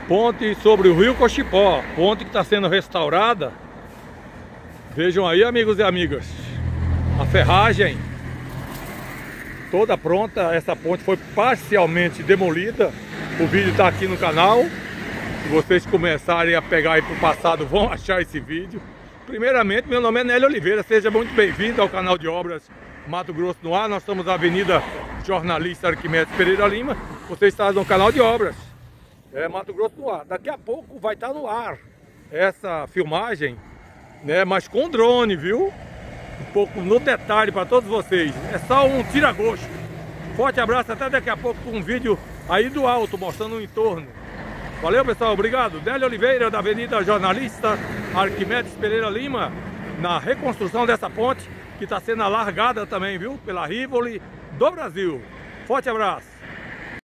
Ponte sobre o rio Cochipó, ponte que está sendo restaurada. Vejam aí, amigos e amigas, a ferragem toda pronta. Essa ponte foi parcialmente demolida. O vídeo está aqui no canal. Se vocês começarem a pegar aí pro passado, vão achar esse vídeo. Primeiramente, meu nome é Nélio Oliveira, seja muito bem-vindo ao canal de obras Mato Grosso no Ar. Nós estamos na Avenida Jornalista Arquimedes Pereira Lima. Você está no canal de obras Mato Grosso no Ar. Daqui a pouco vai estar no ar essa filmagem, né? Mas com drone, viu? Um pouco no detalhe para todos vocês. É só um tira-gosto. Forte abraço, até daqui a pouco com um vídeo aí do alto, mostrando o entorno. Valeu, pessoal, obrigado. Nélio Oliveira, da Avenida Jornalista Arquimedes Pereira Lima, na reconstrução dessa ponte, que está sendo alargada também, viu? Pela Rivoli do Brasil. Forte abraço.